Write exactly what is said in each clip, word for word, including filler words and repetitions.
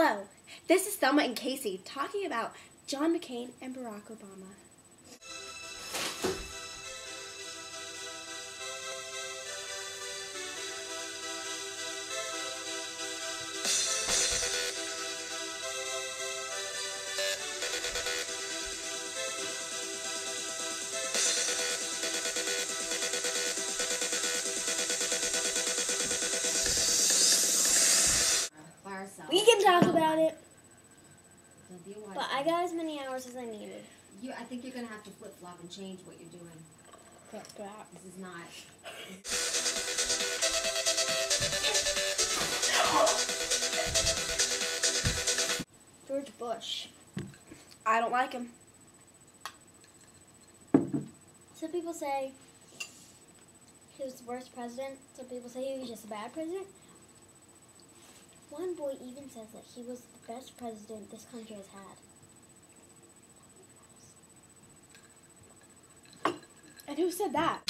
Hello, this is Thelma and Casey talking about John McCain and Barack Obama. We can talk about it, but I got as many hours as I needed. You, I think you're going to have to flip-flop and change what you're doing. Flip-flop. This is not... George Bush. I don't like him. Some people say he was the worst president. Some people say he was just a bad president. One boy even says that he was the best president this country has had. And who said that?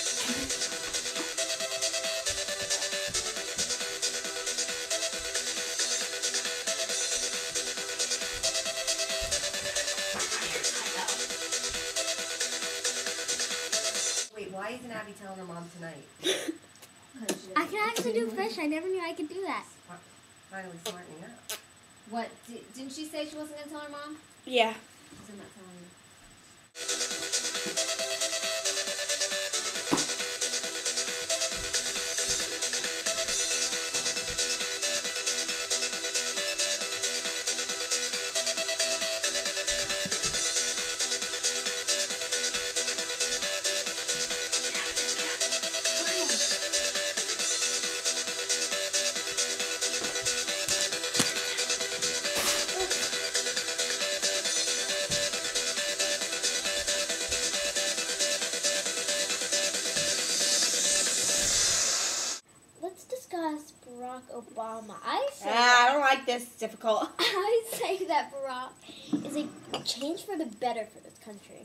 Wait, why isn't Abby telling her mom tonight? I can actually do fish. I never knew I could do that. Finally smartening up. What? Did, didn't she say she wasn't going to tell her mom? Yeah. I'm not telling you. Barack Obama. I say ah, I don't like this. It's difficult. I say that Barack is a change for the better for this country.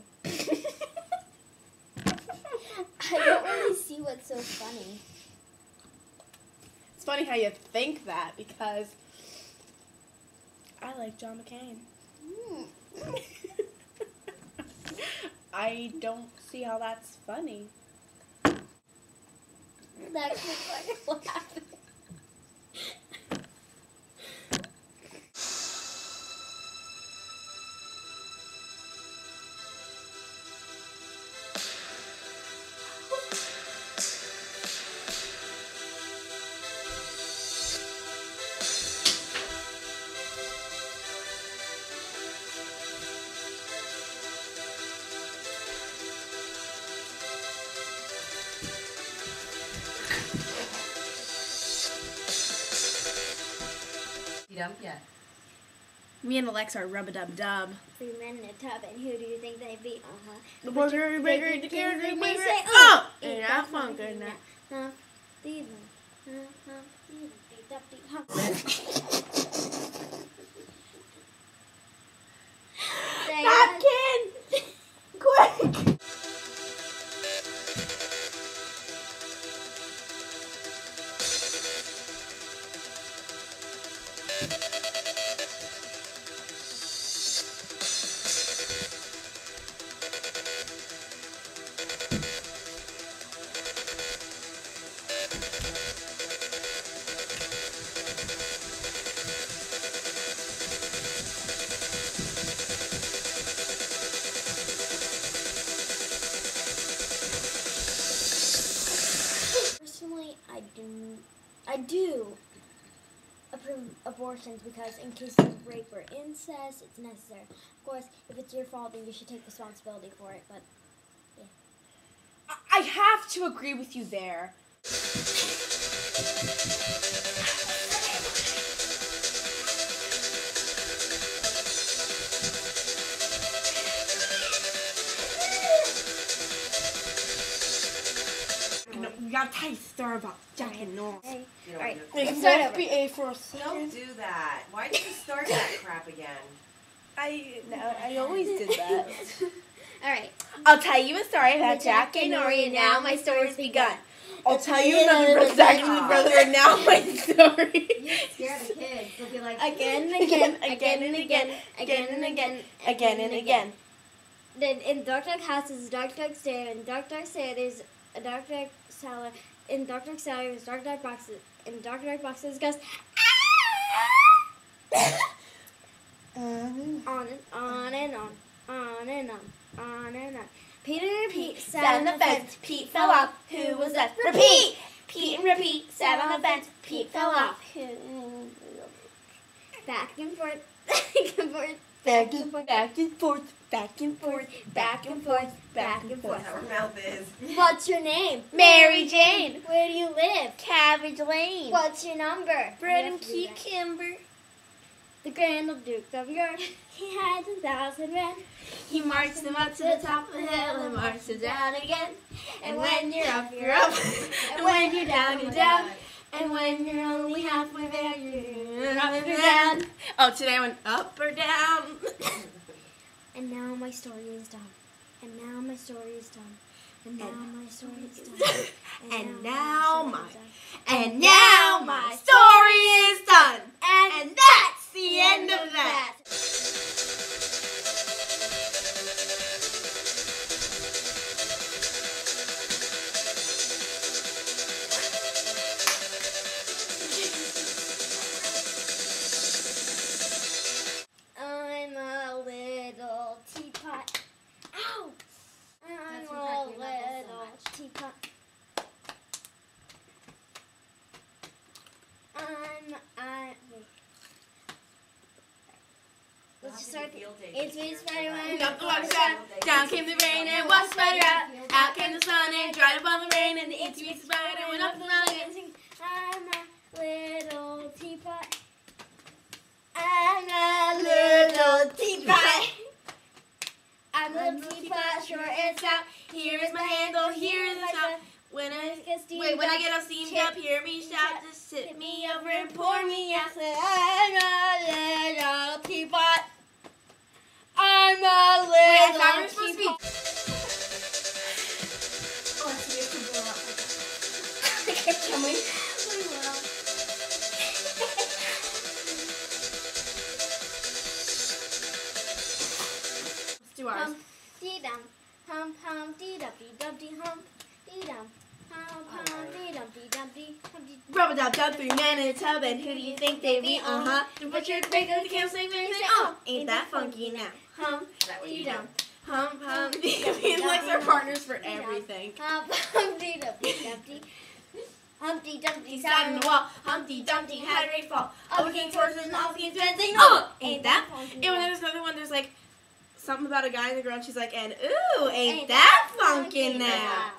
I don't really see what's so funny. It's funny how you think that because I like John McCain. Mm. I don't see how that's funny. That's just like what happened. Dump yet? Me and Alexa are rub-a-dub-dub. Three men in a tub, and who do you think they'd be? Uh-huh. The bigger, bigger, the bigger, the bigger. Oh! And that's fun, good now. Napkin! Quick! I do, I do approve abortions because in case of rape or incest, it's necessary. Of course, if it's your fault, then you should take responsibility for it, but, yeah. I have to agree with you there. You gotta taste stir about Jack and North. Hey. You know, Alright, you- let's start over. Be A for a second. Don't do that. Why did you start that crap again? I no, I always did that. Alright. I'll tell you a story about Jack and Nori, and now my story's begun. I'll tell you another brother, Jack and the brother, and now my story. You scare the kids. They'll be like, Again and again, again and again, again and again, Again and again. Then in Dark Dark House is a Dark Dark Stair, in Dark Dark Stair there's a Dark Dark Cellar, in Dark Dark Cellar there's Dark Dark Boxes, in Dark Dark Boxes goes Um, on and on and on, on and on, on and on. Peter and Pete Sat on the fence, Pete fell off. Who was left? Repeat! Pete and repeat. Sat on the fence, Pete fell off. Back and forth, back and forth, Back and forth, back and forth, back and forth, back and forth, back and forth. That's how her mouth is. What's your name? Mary Jane. Where do you live? Cabbage Lane. What's your number? Bread You and have to do that. cucumber. The Grand Old Duke of York, he had a thousand men. He marched them up to the top of the hill and marched them down again. And when you're up, you're up. And when you're down, you're down. And when you're only halfway there, you're up or down. Oh, today I went up or down. And now my story is done. And now my story is done. And now my story is done. And now story my- is done. And now my story is done. And that's the end of that. I'm a little teapot. Ow! I'm That's a what hurt your knuckles so little much. teapot. I'm I wait. Let's just start. It's me, Spider-Man. Up the water side, down came the rain and washed spider out. Out came the sun and dried up all the rain, and the itsy bitsy spider went up the mountain. I'm a little teapot. I'm a little teapot. I'm a little teapot, short and stout. Here is my handle, here is the top. When I wait, when I get all steamed up, hear me shout, just tip me over and pour me out. Say, I'm a little teapot. I'm a little Wait, I thought we were supposed to be- teapot. oh, so we have to blow up like Can we? Let's do ours. Hum, dee dum, hum, hum, dee dum, dee dum, dee hum, dee dum, hum, hum, dee dum, dee dum, dee hum, dee. Rubber dub dub, three men in a tub, and who do you think they be? Uh huh. The butcher, the baker, the camel, sing, sing, sing. Oh, ain't that funky now? Hum, Is that what dee you dum, do? hum, hum. These like our partners for everything. Hum, hum, dee dum, dee dum, dee. Humpty Dumpty He sat sat on in the the wall. wall. Humpty Dumpty had a great fall. Over came horses and off came twins, sing. Oh, Oh, ain't that? And then there's another one. There's like something about a guy and a girl, and she's like, and ooh, ain't that funky now?